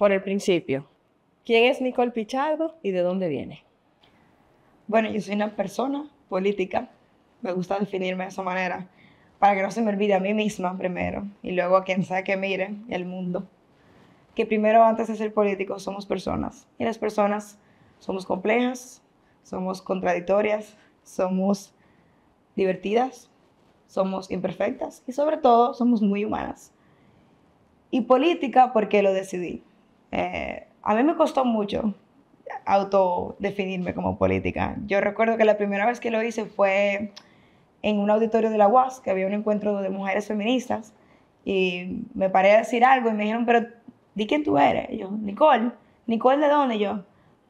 por el principio. ¿Quién es Nicole Pichardo y de dónde viene? Bueno, yo soy una persona política. Me gusta definirme de esa manera para que no se me olvide a mí misma primero y luego a quien sea que mire el mundo. Que primero, antes de ser políticos, somos personas. Y las personas somos complejas, somos contradictorias, somos divertidas, somos imperfectas y sobre todo somos muy humanas. Y política porque lo decidí. A mí me costó mucho autodefinirme como política. Yo recuerdo que la primera vez que lo hice fue en un auditorio de la UAS, que había un encuentro de mujeres feministas, y me paré a decir algo y me dijeron, pero di quién tú eres. Y yo, Nicole. ¿Nicole de dónde? Y yo,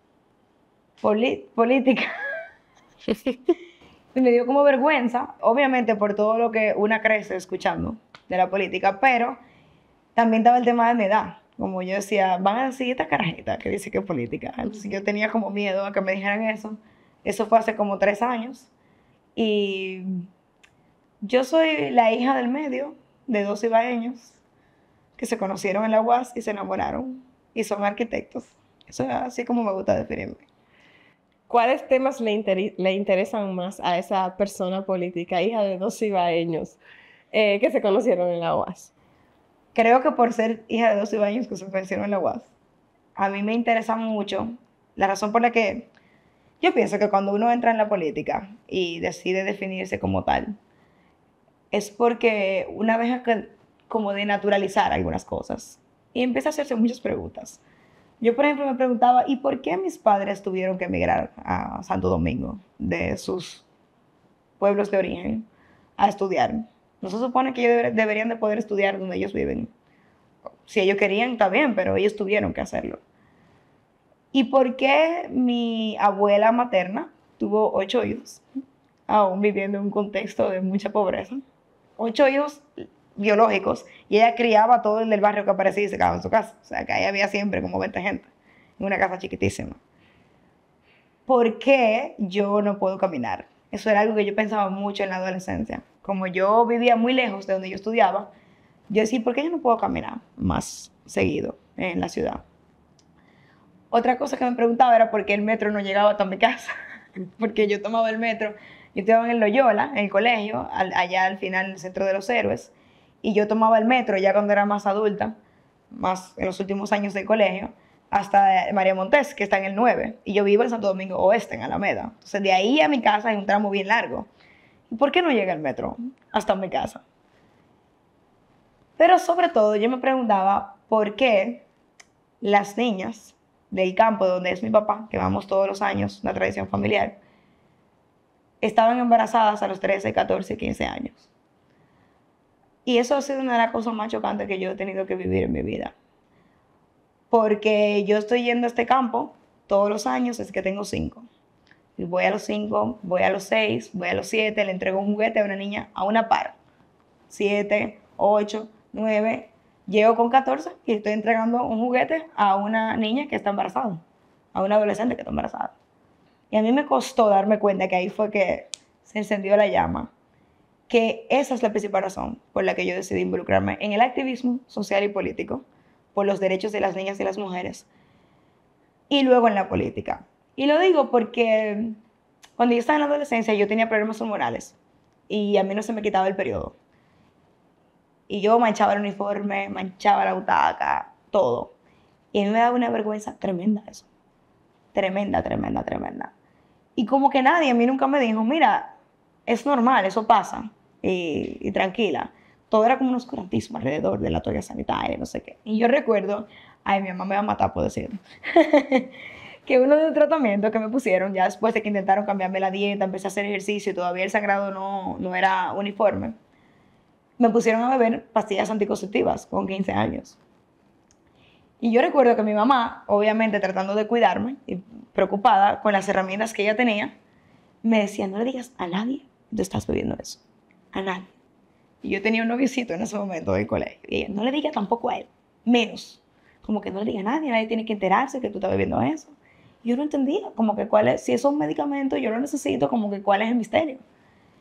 política. Y me dio como vergüenza, obviamente por todo lo que una crece escuchando de la política, pero también estaba el tema de mi edad. Como yo decía, van a decir esta carajita que dice que es política. Entonces yo tenía como miedo a que me dijeran eso. Eso fue hace como 3 años. Y yo soy la hija del medio de dos ibaeños que se conocieron en la UAS y se enamoraron y son arquitectos. Eso es así como me gusta definirme. ¿Cuáles temas le interesan más a esa persona política, hija de dos ibaeños, que se conocieron en la UAS? Creo que por ser hija de dos ibaeños que se conocieron en la UAS, a mí me interesa mucho la razón por la que yo pienso que cuando uno entra en la política y decide definirse como tal, es porque una deja como de naturalizar algunas cosas y empieza a hacerse muchas preguntas. Yo, por ejemplo, me preguntaba, ¿y por qué mis padres tuvieron que emigrar a Santo Domingo de sus pueblos de origen a estudiar? No se supone que ellos deberían de poder estudiar donde ellos viven. Si ellos querían, está bien, pero ellos tuvieron que hacerlo. ¿Y por qué mi abuela materna tuvo 8 hijos, aún viviendo en un contexto de mucha pobreza? 8 hijos biológicos y ella criaba a todo el del barrio que aparecía y se quedaba en su casa. O sea, que ahí había siempre como 20 gente en una casa chiquitísima. ¿Por qué yo no puedo caminar? Eso era algo que yo pensaba mucho en la adolescencia. Como yo vivía muy lejos de donde yo estudiaba, yo decía, ¿por qué yo no puedo caminar más seguido en la ciudad? Otra cosa que me preguntaba era por qué el metro no llegaba hasta mi casa. Porque yo tomaba el metro, yo estaba en el Loyola, en el colegio, allá al final, en el Centro de los Héroes, y yo tomaba el metro ya cuando era más adulta, más en los últimos años del colegio, hasta María Montés, que está en el 9, y yo vivo en Santo Domingo Oeste, en Alameda. Entonces, de ahí a mi casa hay un tramo bien largo. ¿Y por qué no llega el metro hasta mi casa? Pero sobre todo, yo me preguntaba por qué las niñas del campo donde es mi papá, que vamos todos los años, una tradición familiar, estaban embarazadas a los 13, 14, 15 años. Y eso ha sido una de las cosas más chocantes que yo he tenido que vivir en mi vida. Porque yo estoy yendo a este campo todos los años, es que tengo 5. Y voy a los 5, voy a los 6, voy a los 7, le entrego un juguete a una niña a una par. 7, 8, 9, llego con 14 y estoy entregando un juguete a una niña que está embarazada, a una adolescente que está embarazada. Y a mí me costó darme cuenta que ahí fue que se encendió la llama, que esa es la principal razón por la que yo decidí involucrarme en el activismo social y político, por los derechos de las niñas y las mujeres, y luego en la política. Y lo digo porque cuando yo estaba en la adolescencia yo tenía problemas hormonales y a mí no se me quitaba el periodo. Y yo manchaba el uniforme, manchaba la butaca, todo. Y a mí me daba una vergüenza tremenda eso. Tremenda, tremenda, tremenda. Y como que nadie a mí nunca me dijo, mira, es normal, eso pasa. Y tranquila. Todo era como un oscurantismo alrededor de la toalla sanitaria, no sé qué. Y yo recuerdo, ay, mi mamá me va a matar por decirlo, que uno de los tratamientos que me pusieron, ya después de que intentaron cambiarme la dieta, empecé a hacer ejercicio y todavía el sangrado no era uniforme, me pusieron a beber pastillas anticonceptivas con 15 años. Y yo recuerdo que mi mamá, obviamente tratando de cuidarme y preocupada con las herramientas que ella tenía, me decía, no le digas a nadie que estás bebiendo eso. A nadie. Y yo tenía un noviecito en ese momento del colegio. Y ella, no le diga tampoco a él. Menos. Como que no le diga a nadie, nadie tiene que enterarse que tú estás bebiendo eso. Y yo no entendía, como que cuál es, si es un medicamento, yo lo necesito, como que cuál es el misterio.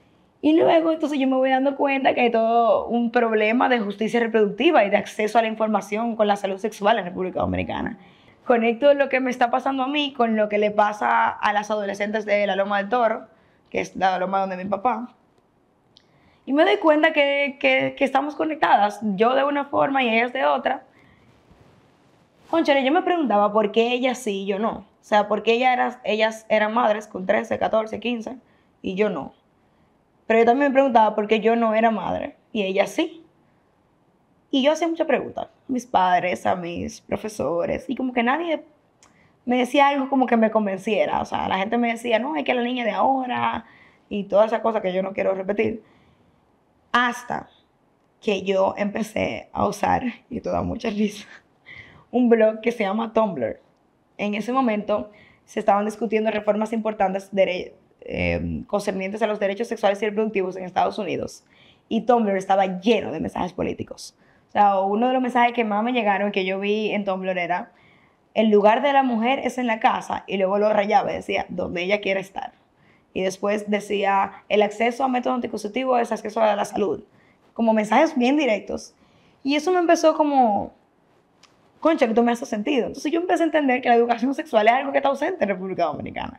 Y luego, entonces yo me voy dando cuenta que hay todo un problema de justicia reproductiva y de acceso a la información con la salud sexual en República Dominicana. Conecto lo que me está pasando a mí con lo que le pasa a las adolescentes de la Loma del Toro, que es la loma donde mi papá. Y me doy cuenta que estamos conectadas, yo de una forma y ellas de otra. Cónchale, yo me preguntaba por qué ellas sí y yo no. O sea, por qué ellas eran madres con 13, 14, 15 y yo no. Pero yo también me preguntaba por qué yo no era madre y ellas sí. Y yo hacía muchas preguntas a mis padres, a mis profesores, y como que nadie me decía algo como que me convenciera. O sea, la gente me decía, no, es que la niña de ahora, y todas esas cosas que yo no quiero repetir. Hasta que yo empecé a usar, y esto da mucha risa, un blog que se llama Tumblr. En ese momento se estaban discutiendo reformas importantes concernientes a los derechos sexuales y reproductivos en Estados Unidos. Y Tumblr estaba lleno de mensajes políticos. O sea, uno de los mensajes que más me llegaron, que yo vi en Tumblr era, el lugar de la mujer es en la casa, y luego lo rayaba y decía, donde ella quiere estar. Y después decía, el acceso a métodos anticonceptivos es acceso a la salud. Como mensajes bien directos. Y eso me empezó como, concha, que esto me hace sentido. Entonces yo empecé a entender que la educación sexual es algo que está ausente en República Dominicana.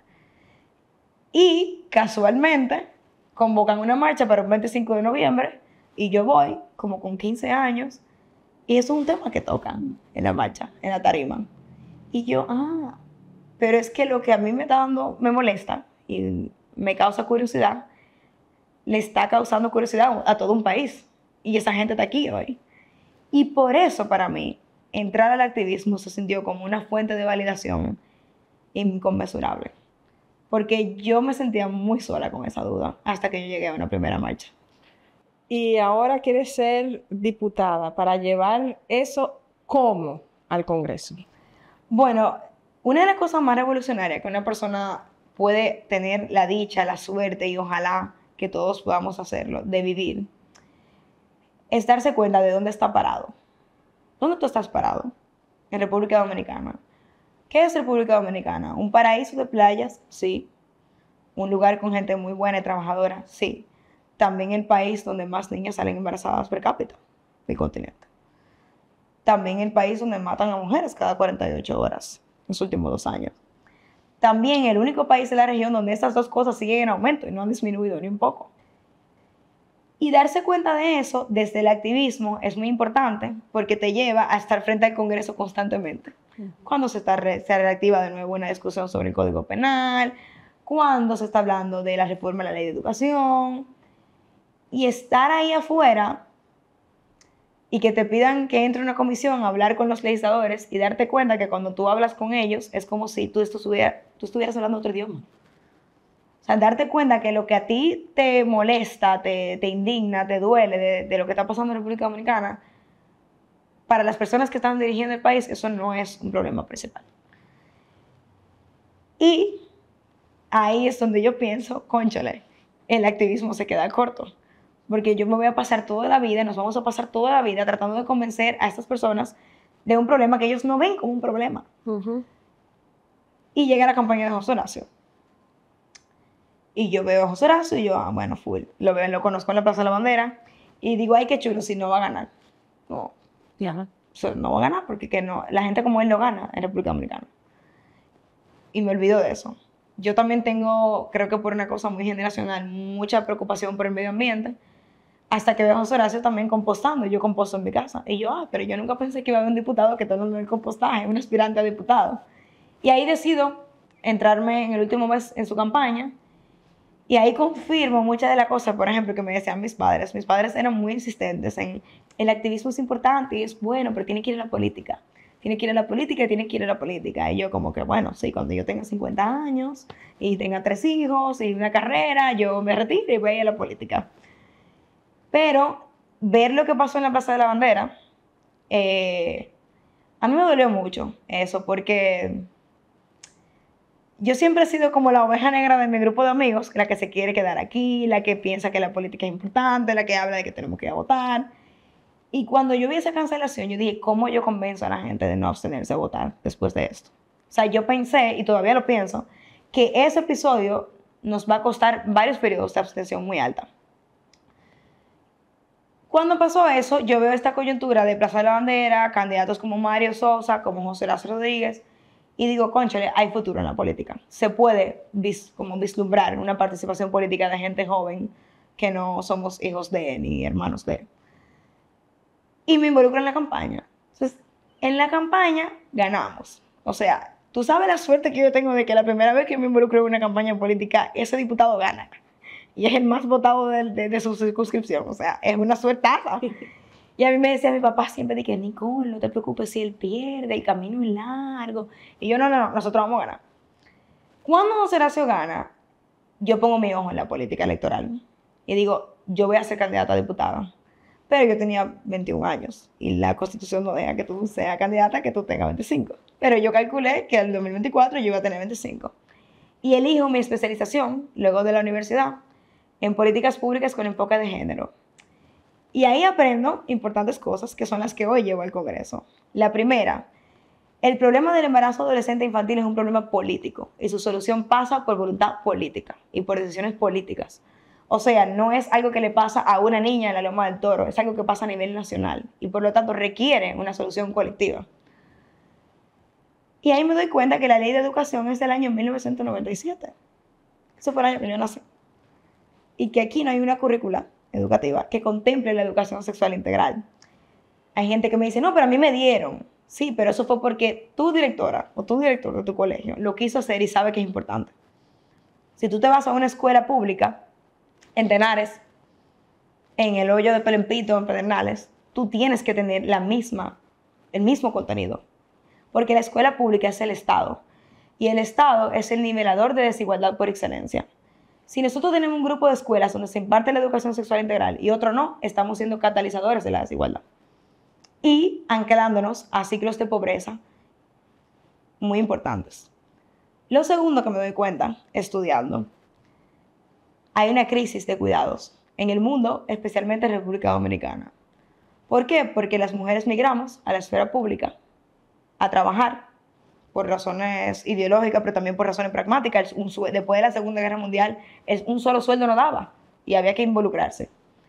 Y casualmente convocan una marcha para el 25 de noviembre y yo voy como con 15 años y eso es un tema que tocan en la marcha, en la tarima. Y yo, pero es que lo que a mí me está dando, me molesta y me causa curiosidad, le está causando curiosidad a todo un país. Y esa gente está aquí hoy. Y por eso para mí, entrar al activismo se sintió como una fuente de validación inconmensurable. Porque yo me sentía muy sola con esa duda hasta que yo llegué a una primera marcha. Y ahora quieres ser diputada para llevar eso ¿cómo al Congreso? Bueno, una de las cosas más revolucionarias que una persona puede tener la dicha, la suerte y ojalá que todos podamos hacerlo, de vivir, es darse cuenta de dónde está parado. ¿Dónde tú estás parado? En República Dominicana. ¿Qué es República Dominicana? ¿Un paraíso de playas? Sí. ¿Un lugar con gente muy buena y trabajadora? Sí. También el país donde más niñas salen embarazadas per cápita, mi continente. También el país donde matan a mujeres cada 48 horas, en los últimos 2 años. También el único país de la región donde estas dos cosas siguen en aumento y no han disminuido ni un poco. Y darse cuenta de eso desde el activismo es muy importante porque te lleva a estar frente al Congreso constantemente. Cuando se reactiva de nuevo una discusión sobre el Código Penal, cuando se está hablando de la reforma de la Ley de Educación, y estar ahí afuera y que te pidan que entre una comisión a hablar con los legisladores y darte cuenta que cuando tú hablas con ellos es como si tú estuvieras hablando otro idioma. O sea, darte cuenta que lo que a ti te molesta, te indigna, te duele de lo que está pasando en República Dominicana, para las personas que están dirigiendo el país, eso no es un problema principal. Y ahí es donde yo pienso, cónchale, el activismo se queda corto. Porque yo me voy a pasar toda la vida, nos vamos a pasar toda la vida tratando de convencer a estas personas de un problema que ellos no ven como un problema. Y llega la campaña de José Horacio. Y yo veo a José Horacio y yo, bueno, full. Lo conozco en la Plaza de la Bandera. Y digo, ay, qué chulo, si no va a ganar. No, no va a ganar porque que no, la gente como él no gana en República Dominicana. Y me olvido de eso. Yo también tengo, creo que por una cosa muy generacional, mucha preocupación por el medio ambiente. Hasta que veo a José Horacio también compostando. Yo composto en mi casa. Y yo, pero yo nunca pensé que iba a haber un diputado que está hablando del compostaje, un aspirante a diputado. Y ahí decido entrarme en el último mes en su campaña. Y ahí confirmo muchas de las cosas, por ejemplo, que me decían mis padres. Mis padres eran muy insistentes en el activismo es importante y es bueno, pero tiene que ir a la política. Tiene que ir a la política y tiene que ir a la política. Y yo como que, bueno, sí, cuando yo tenga 50 años y tenga 3 hijos y una carrera, yo me retiro y voy a la política. Pero ver lo que pasó en la Plaza de la Bandera, a mí me dolió mucho eso, porque yo siempre he sido como la oveja negra de mi grupo de amigos, la que se quiere quedar aquí, la que piensa que la política es importante, la que habla de que tenemos que ir a votar. Y cuando yo vi esa cancelación, yo dije, ¿cómo yo convenzo a la gente de no abstenerse a votar después de esto? O sea, yo pensé, y todavía lo pienso, que ese episodio nos va a costar varios periodos de abstención muy alta. Cuando pasó eso, yo veo esta coyuntura de Plaza de la Bandera, candidatos como Mario Sosa, como José Lázaro Rodríguez, y digo, cónchale, hay futuro en la política. Se puede como vislumbrar una participación política de gente joven que no somos hijos de ni hermanos de. Y me involucro en la campaña. Entonces, en la campaña ganamos. O sea, tú sabes la suerte que yo tengo de que la primera vez que me involucro en una campaña política, ese diputado gana. Y es el más votado de su circunscripción. O sea, es una suertaza. Y a mí me decía mi papá siempre de que, Nicole, no te preocupes si él pierde, el camino es largo. Y yo, no, nosotros vamos a ganar. Cuando José Horacio gana, yo pongo mi ojo en la política electoral. Y digo, yo voy a ser candidata a diputada. Pero yo tenía 21 años. Y la Constitución no deja que tú seas candidata que tú tengas 25. Pero yo calculé que en el 2024 yo iba a tener 25. Y elijo mi especialización, luego de la universidad, en políticas públicas con enfoque de género. Y ahí aprendo importantes cosas que son las que hoy llevo al Congreso. La primera, el problema del embarazo adolescente infantil es un problema político y su solución pasa por voluntad política y por decisiones políticas. O sea, no es algo que le pasa a una niña en la Loma del Toro, es algo que pasa a nivel nacional y por lo tanto requiere una solución colectiva. Y ahí me doy cuenta que la ley de educación es del año 1997. Eso fue el año que yo nací. Y que aquí no hay una currícula educativa que contemple la educación sexual integral. Hay gente que me dice, no, pero a mí me dieron. Sí, pero eso fue porque tu directora o tu director de tu colegio lo quiso hacer y sabe que es importante. Si tú te vas a una escuela pública, en Tenares, en el hoyo de Pelempito, en Pedernales, tú tienes que tener el mismo contenido. Porque la escuela pública es el Estado. Y el Estado es el nivelador de desigualdad por excelencia. Si nosotros tenemos un grupo de escuelas donde se imparte la educación sexual integral y otro no, estamos siendo catalizadores de la desigualdad. Y anclándonos a ciclos de pobreza muy importantes. Lo segundo que me doy cuenta, estudiando, hay una crisis de cuidados en el mundo, especialmente en República Dominicana. ¿Por qué? Porque las mujeres migramos a la esfera pública a trabajar por razones ideológicas, pero también por razones pragmáticas. Después de la Segunda Guerra Mundial, un solo sueldo no daba y había que involucrarse.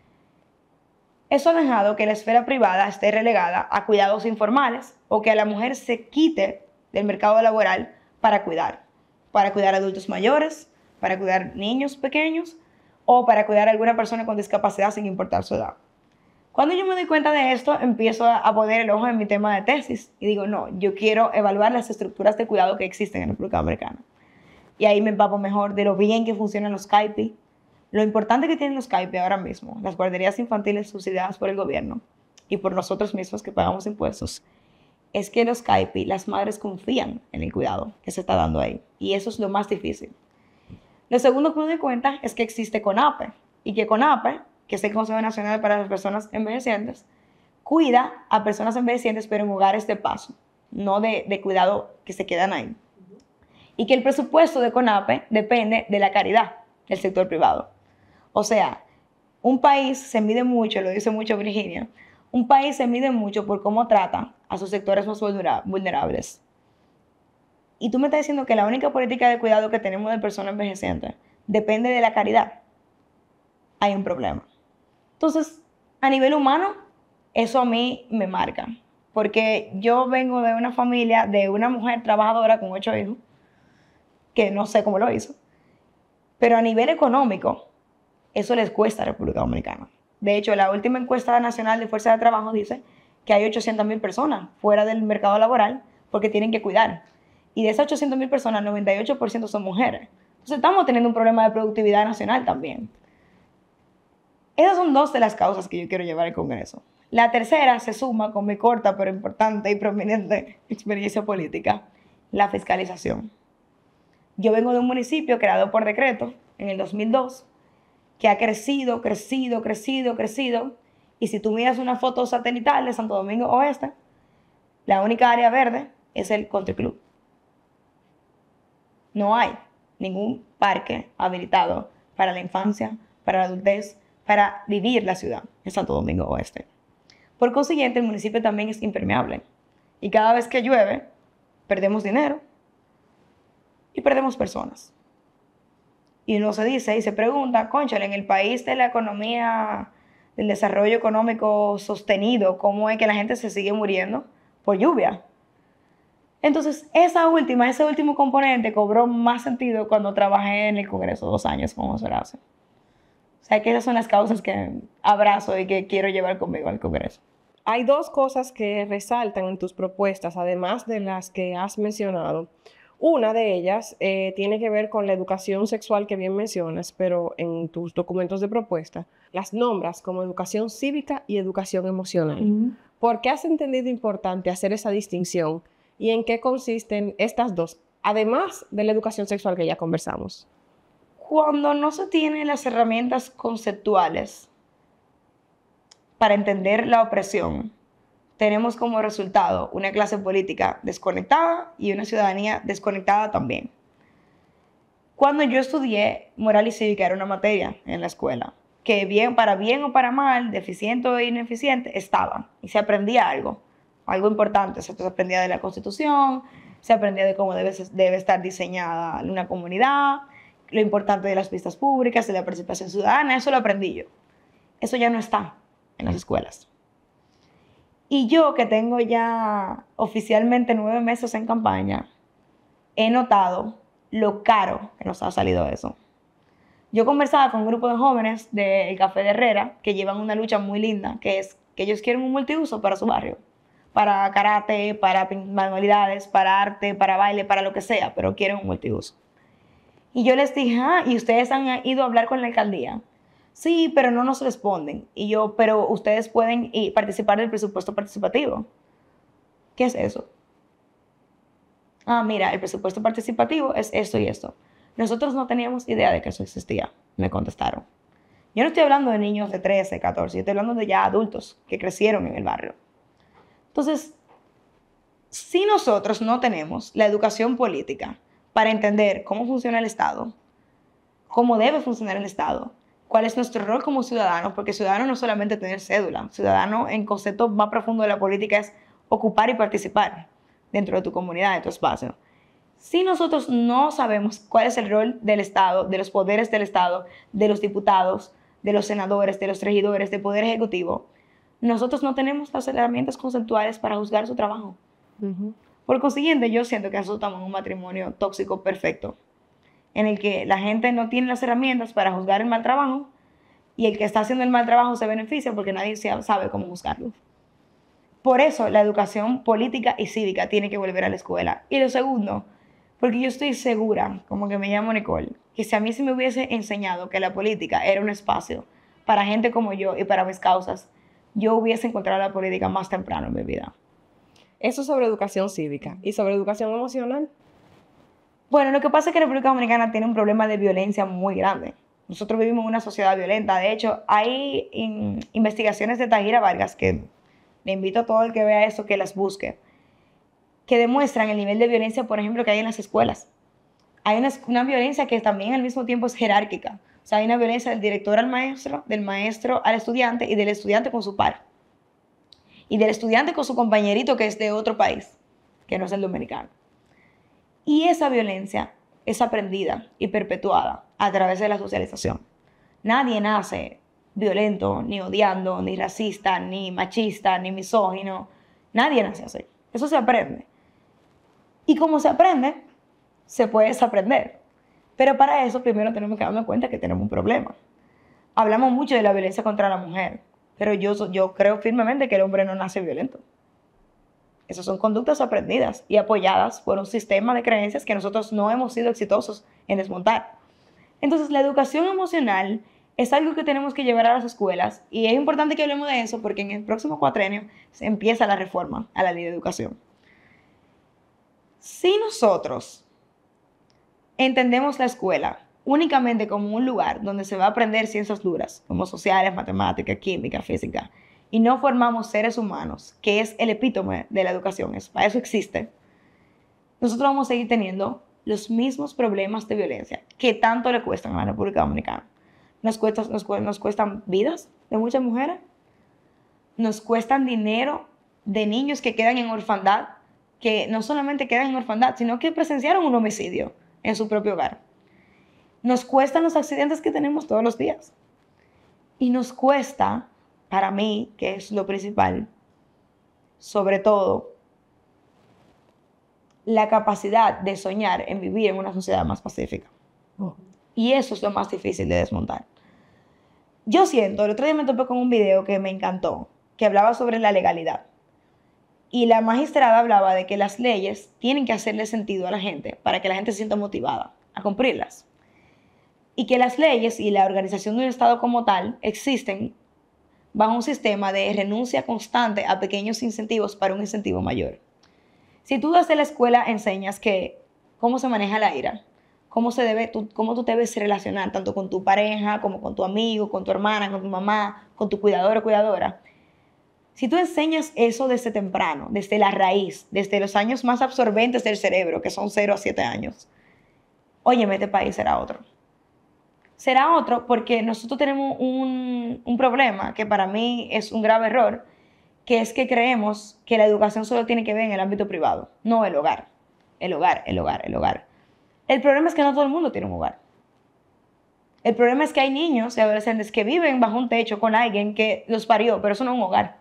Eso ha dejado que la esfera privada esté relegada a cuidados informales o que a la mujer se quite del mercado laboral para cuidar adultos mayores, para cuidar niños pequeños o para cuidar a alguna persona con discapacidad sin importar su edad. Cuando yo me doy cuenta de esto, empiezo a poner el ojo en mi tema de tesis y digo, no, yo quiero evaluar las estructuras de cuidado que existen en la República Dominicana. Y ahí me empapo mejor de lo bien que funcionan los CAIPI, lo importante que tienen los CAIPI ahora mismo, las guarderías infantiles subsidiadas por el gobierno y por nosotros mismos que pagamos impuestos, es que los CAIPI, las madres confían en el cuidado que se está dando ahí. Y eso es lo más difícil. Lo segundo que me doy cuenta es que existe CONAPE y que CONAPE, que es el Consejo Nacional para las Personas Envejecientes, cuida a personas envejecientes, pero en hogares de paso, no de cuidado que se quedan ahí. Y que el presupuesto de CONAPE depende de la caridad del sector privado. O sea, un país se mide mucho, lo dice mucho Virginia, un país se mide mucho por cómo trata a sus sectores más vulnerables. Y tú me estás diciendo que la única política de cuidado que tenemos de personas envejecientes depende de la caridad. Hay un problema. Entonces, a nivel humano, eso a mí me marca. Porque yo vengo de una familia, de una mujer trabajadora con 8 hijos, que no sé cómo lo hizo. Pero a nivel económico, eso les cuesta a República Dominicana. De hecho, la última encuesta nacional de fuerza de trabajo dice que hay 800,000 personas fuera del mercado laboral porque tienen que cuidar. Y de esas 800,000 personas, 98% son mujeres. Entonces estamos teniendo un problema de productividad nacional también. Esas son 2 de las causas que yo quiero llevar al Congreso. La tercera se suma con mi corta pero importante y prominente experiencia política, la fiscalización. Yo vengo de un municipio creado por decreto en el 2002 que ha crecido. Y si tú miras una foto satelital de Santo Domingo Oeste, la única área verde es el Country Club. No hay ningún parque habilitado para la infancia, para la adultez, para vivir la ciudad en Santo Domingo Oeste. Por consiguiente, el municipio también es impermeable. Y cada vez que llueve, perdemos dinero y perdemos personas. Y uno se dice y se pregunta, cónchale, en el país de la economía del desarrollo económico sostenido, cómo es que la gente se sigue muriendo por lluvia. Entonces, ese último componente cobró más sentido cuando trabajé en el Congreso 2 años como Horacio. O sea, que esas son las causas que abrazo y que quiero llevar conmigo al Congreso. Hay dos cosas que resaltan en tus propuestas, además de las que has mencionado. Una de ellas tiene que ver con la educación sexual que bien mencionas, pero en tus documentos de propuesta las nombras como educación cívica y educación emocional. ¿Por qué has entendido importante hacer esa distinción y en qué consisten estas dos, además de la educación sexual que ya conversamos? Cuando no se tienen las herramientas conceptuales para entender la opresión, tenemos como resultado una clase política desconectada y una ciudadanía desconectada también. Cuando yo estudié moral y cívica era una materia en la escuela que para bien o para mal, deficiente o ineficiente, estaba y se aprendía algo importante. Se aprendía de la Constitución, se aprendía de cómo debe estar diseñada una comunidad, lo importante de las vistas públicas, de la participación ciudadana, eso lo aprendí yo. Eso ya no está en las escuelas. Y yo, que tengo ya oficialmente 9 meses en campaña, he notado lo caro que nos ha salido eso. Yo conversaba con un grupo de jóvenes del Café de Herrera que llevan una lucha muy linda, que es que ellos quieren un multiuso para su barrio, para karate, para manualidades, para arte, para baile, para lo que sea, pero quieren un multiuso. Y yo les dije, ¿y ustedes han ido a hablar con la alcaldía? Sí, pero no nos responden. Y yo, pero ustedes pueden participar del presupuesto participativo. ¿Qué es eso? Mira, el presupuesto participativo es esto y esto. Nosotros no teníamos idea de que eso existía, me contestaron. Yo no estoy hablando de niños de 13, 14, yo estoy hablando de ya adultos que crecieron en el barrio. Entonces, si nosotros no tenemos la educación política para entender cómo funciona el Estado, cómo debe funcionar el Estado, cuál es nuestro rol como ciudadanos, porque ciudadano no es solamente tener cédula, ciudadano en concepto más profundo de la política es ocupar y participar dentro de tu comunidad, de tu espacio. Si nosotros no sabemos cuál es el rol del Estado, de los poderes del Estado, de los diputados, de los senadores, de los regidores, del Poder Ejecutivo, nosotros no tenemos las herramientas conceptuales para juzgar su trabajo. Por consiguiente, yo siento que nosotros estamos en un matrimonio tóxico perfecto, en el que la gente no tiene las herramientas para juzgar el mal trabajo y el que está haciendo el mal trabajo se beneficia porque nadie sabe cómo juzgarlo. Por eso la educación política y cívica tiene que volver a la escuela. Y lo segundo, porque yo estoy segura, como que me llamo Nicole, que si a mí se me hubiese enseñado que la política era un espacio para gente como yo y para mis causas, yo hubiese encontrado la política más temprano en mi vida. Eso sobre educación cívica. ¿Y sobre educación emocional? Bueno, lo que pasa es que la República Dominicana tiene un problema de violencia muy grande. Nosotros vivimos en una sociedad violenta. De hecho, hay investigaciones de Tahira Vargas, que le invito a todo el que vea eso que las busque, que demuestran el nivel de violencia, por ejemplo, que hay en las escuelas. Hay una violencia que también al mismo tiempo es jerárquica. O sea, hay una violencia del director al maestro, del maestro al estudiante y del estudiante con su par. Y del estudiante con su compañerito que es de otro país, que no es el dominicano. Y esa violencia es aprendida y perpetuada a través de la socialización. Nadie nace violento, ni odiando, ni racista, ni machista, ni misógino. Nadie nace así. Eso se aprende. Y como se aprende, se puede desaprender. Pero para eso primero tenemos que darnos cuenta que tenemos un problema. Hablamos mucho de la violencia contra la mujer, pero yo creo firmemente que el hombre no nace violento. Esas son conductas aprendidas y apoyadas por un sistema de creencias que nosotros no hemos sido exitosos en desmontar. Entonces, la educación emocional es algo que tenemos que llevar a las escuelas y es importante que hablemos de eso porque en el próximo cuatrenio se empieza la reforma a la ley de educación. Si nosotros entendemos la escuela únicamente como un lugar donde se va a aprender ciencias duras, como sociales, matemáticas, química, física, y no formamos seres humanos, que es el epítome de la educación, para eso existe, nosotros vamos a seguir teniendo los mismos problemas de violencia que tanto le cuestan a la República Dominicana. Nos cuestan vidas de muchas mujeres, nos cuestan dinero de niños que quedan en orfandad, que no solamente quedan en orfandad, sino que presenciaron un homicidio en su propio hogar. Nos cuestan los accidentes que tenemos todos los días. Y nos cuesta para mí, que es lo principal, sobre todo, la capacidad de soñar en vivir en una sociedad más pacífica. Y eso es lo más difícil de desmontar. Yo siento, el otro día me topé con un video que me encantó, que hablaba sobre la legalidad. Y la magistrada hablaba de que las leyes tienen que hacerle sentido a la gente para que la gente se sienta motivada a cumplirlas. Y que las leyes y la organización de un Estado como tal existen bajo un sistema de renuncia constante a pequeños incentivos para un incentivo mayor. Si tú desde la escuela enseñas que cómo se maneja la ira, cómo tú debes relacionar tanto con tu pareja, como con tu amigo, con tu hermana, con tu mamá, con tu cuidador o cuidadora. Si tú enseñas eso desde temprano, desde la raíz, desde los años más absorbentes del cerebro, que son 0 a 7 años, óyeme, este país será otro. Será otro porque nosotros tenemos un problema que para mí es un grave error, que es que creemos que la educación solo tiene que ver en el ámbito privado, no el hogar. El hogar. El problema es que no todo el mundo tiene un hogar. El problema es que hay niños y adolescentes que viven bajo un techo con alguien que los parió, pero eso no es un hogar.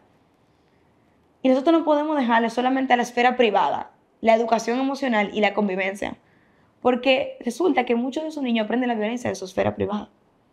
Y nosotros no podemos dejarle solamente a la esfera privada la educación emocional y la convivencia, porque resulta que muchos de esos niños aprenden la violencia de su esfera privada.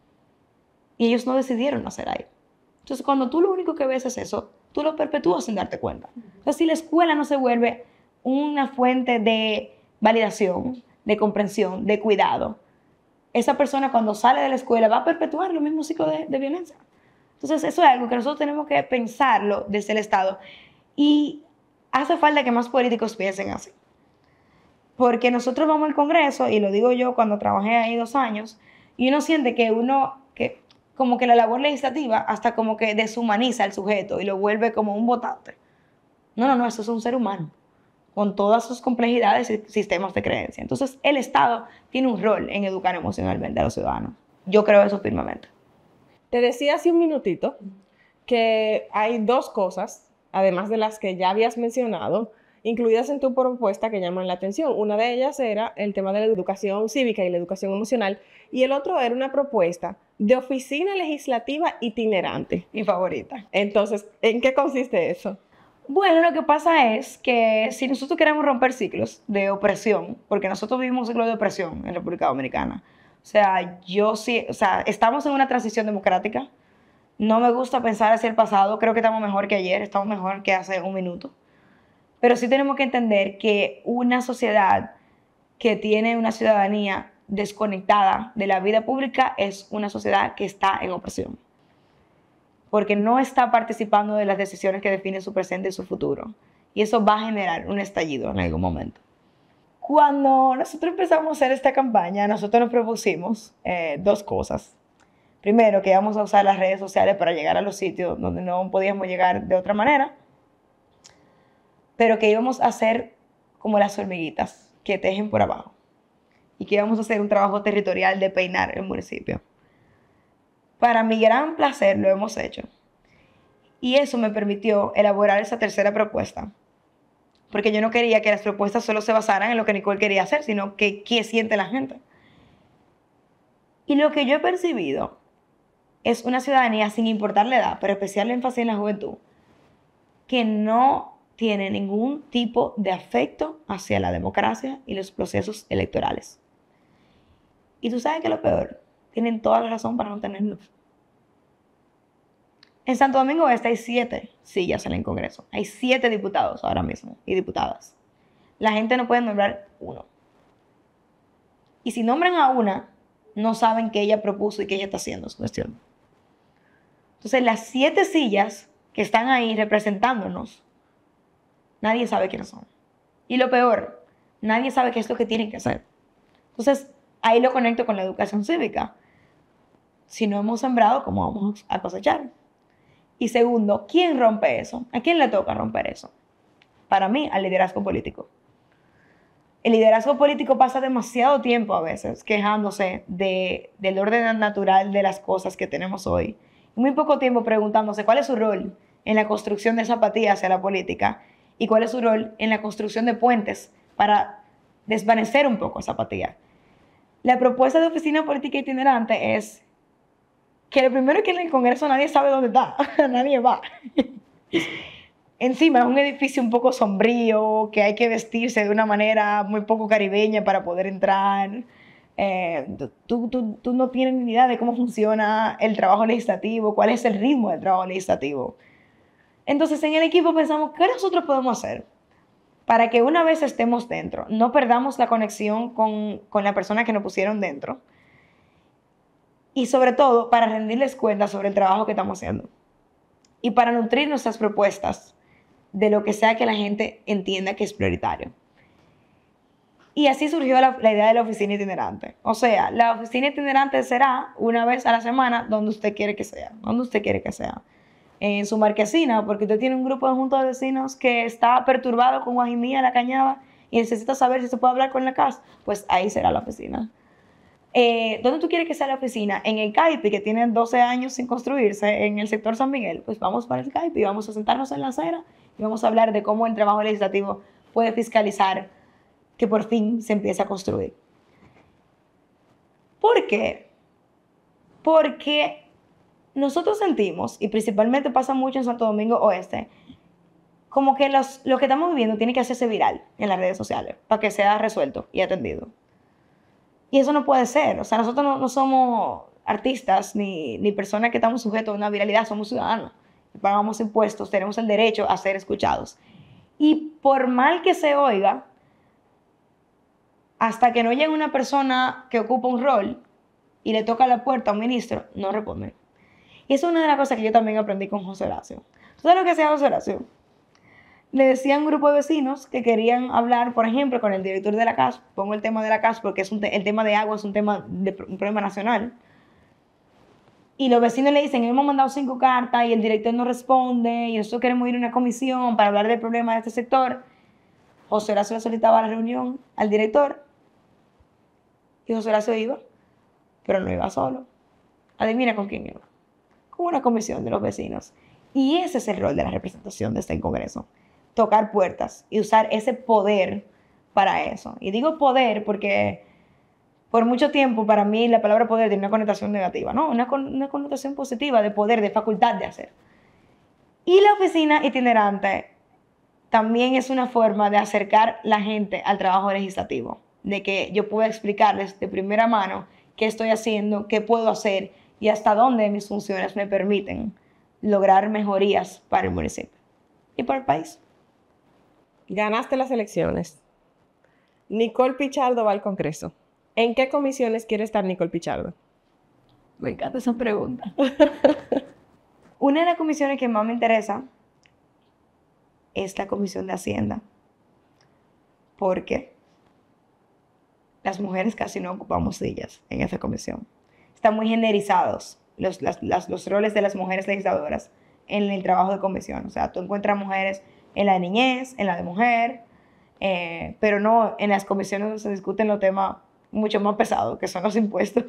Y ellos no decidieron nacer ahí. Entonces, cuando tú lo único que ves es eso, tú lo perpetúas sin darte cuenta. Entonces, si la escuela no se vuelve una fuente de validación, de comprensión, de cuidado, esa persona cuando sale de la escuela va a perpetuar los mismos ciclos de violencia. Entonces, eso es algo que nosotros tenemos que pensarlo desde el Estado. Y hace falta que más políticos piensen así. Porque nosotros vamos al Congreso, y lo digo yo cuando trabajé ahí 2 años, y uno siente que como que la labor legislativa hasta como que deshumaniza al sujeto y lo vuelve como un votante. No, eso es un ser humano, con todas sus complejidades y sistemas de creencia. Entonces, el Estado tiene un rol en educar emocionalmente a los ciudadanos. Yo creo eso firmemente. Te decía hace un minutito que hay 2 cosas, además de las que ya habías mencionado, incluidas en tu propuesta que llaman la atención. Una de ellas era el tema de la educación cívica y la educación emocional, y el otro era una propuesta de oficina legislativa itinerante. Mi favorita. Entonces, ¿en qué consiste eso? Bueno, lo que pasa es que si nosotros queremos romper ciclos de opresión, porque nosotros vivimos un ciclo de opresión en República Dominicana, estamos en una transición democrática. No me gusta pensar hacia el pasado, creo que estamos mejor que ayer, estamos mejor que hace un minuto. Pero sí tenemos que entender que una sociedad que tiene una ciudadanía desconectada de la vida pública es una sociedad que está en opresión, porque no está participando de las decisiones que definen su presente y su futuro. Y eso va a generar un estallido en algún momento. Cuando nosotros empezamos a hacer esta campaña, nosotros nos propusimos 2 cosas. Primero, que íbamos a usar las redes sociales para llegar a los sitios donde no podíamos llegar de otra manera, pero que íbamos a hacer como las hormiguitas que tejen por abajo, y que íbamos a hacer un trabajo territorial de peinar el municipio. Para mi gran placer lo hemos hecho, y eso me permitió elaborar esa tercera propuesta, porque yo no quería que las propuestas solo se basaran en lo que Nicole quería hacer, sino que qué siente la gente. Y lo que yo he percibido es una ciudadanía, sin importar la edad, pero especial énfasis en la juventud, que no tiene ningún tipo de afecto hacia la democracia y los procesos electorales. Y tú sabes que lo peor, tienen toda la razón para no tenerlo. En Santo Domingo Este hay 7 sillas en el Congreso. Hay 7 diputados ahora mismo y diputadas. La gente no puede nombrar 1. Y si nombran a una, no saben qué ella propuso y qué ella está haciendo su gestión. Entonces, las 7 sillas que están ahí representándonos, nadie sabe quiénes son. Y lo peor, nadie sabe qué es lo que tienen que hacer. Entonces, ahí lo conecto con la educación cívica. Si no hemos sembrado, ¿cómo vamos a cosechar? Y segundo, ¿quién rompe eso? ¿A quién le toca romper eso? Para mí, al liderazgo político. El liderazgo político pasa demasiado tiempo a veces quejándose del orden natural de las cosas que tenemos hoy. Y muy poco tiempo preguntándose cuál es su rol en la construcción de esa apatía hacia la política y cuál es su rol en la construcción de puentes para desvanecer un poco esa apatía. La propuesta de oficina política itinerante es que lo primero es que en el Congreso nadie sabe dónde está, nadie va. Encima es un edificio un poco sombrío, que hay que vestirse de una manera muy poco caribeña para poder entrar. Tú no tienes ni idea de cómo funciona el trabajo legislativo, cuál es el ritmo del trabajo legislativo. Entonces en el equipo pensamos, ¿qué nosotros podemos hacer para que una vez estemos dentro, no perdamos la conexión con la persona que nos pusieron dentro? Y sobre todo, para rendirles cuenta sobre el trabajo que estamos haciendo. Y para nutrir nuestras propuestas de lo que sea que la gente entienda que es prioritario. Y así surgió la idea de la oficina itinerante. O sea, la oficina itinerante será una vez a la semana donde usted quiere que sea. Donde usted quiere que sea. En su marquesina, porque usted tiene un grupo de junta de vecinos que está perturbado con Guajimía, La Cañada, y necesita saber si se puede hablar con la casa, pues ahí será la oficina. ¿Dónde tú quieres que sea la oficina? En el CAIPI, que tiene 12 años sin construirse, en el sector San Miguel, pues vamos para el CAIPI, vamos a sentarnos en la acera y vamos a hablar de cómo el trabajo legislativo puede fiscalizar que por fin se empiece a construir. ¿Por qué? Porque nosotros sentimos, y principalmente pasa mucho en Santo Domingo Oeste, como que lo que estamos viviendo tiene que hacerse viral en las redes sociales para que sea resuelto y atendido. Y eso no puede ser. O sea, nosotros no somos artistas ni personas que estamos sujetos a una viralidad, somos ciudadanos. Pagamos impuestos, tenemos el derecho a ser escuchados. Y por mal que se oiga, hasta que no llegue una persona que ocupa un rol y le toca la puerta a un ministro, no responde. Y eso es una de las cosas que yo también aprendí con José Horacio. ¿Sabes lo que hacía José Horacio? Le decía a un grupo de vecinos que querían hablar, por ejemplo, con el director de la CAS. Pongo el tema de la CAS porque el tema de agua es un problema nacional. Y los vecinos le dicen, hemos mandado 5 cartas y el director no responde y nosotros queremos ir a una comisión para hablar del problema de este sector. José Horacio le solicitaba la reunión al director y José Horacio iba, pero no iba solo. Adivina con quién iba. Con una comisión de los vecinos. Y ese es el rol de la representación de este Congreso. Tocar puertas y usar ese poder para eso. Y digo poder porque por mucho tiempo para mí la palabra poder tiene una connotación negativa, ¿no? Una connotación positiva de poder, de facultad de hacer. Y la oficina itinerante también es una forma de acercar la gente al trabajo legislativo, de que yo pueda explicarles de primera mano qué estoy haciendo, qué puedo hacer y hasta dónde mis funciones me permiten lograr mejorías para el municipio y para el país. Ganaste las elecciones. Nicole Pichardo va al Congreso. ¿En qué comisiones quiere estar Nicole Pichardo? Me encanta esa pregunta. Una de las comisiones que más me interesa es la Comisión de Hacienda. Porque las mujeres casi no ocupamos sillas en esa comisión. Están muy generizados los roles de las mujeres legisladoras en el trabajo de comisión. O sea, tú encuentras mujeres en la de niñez, en la de mujer, pero no en las comisiones donde se discuten los temas mucho más pesados, que son los impuestos.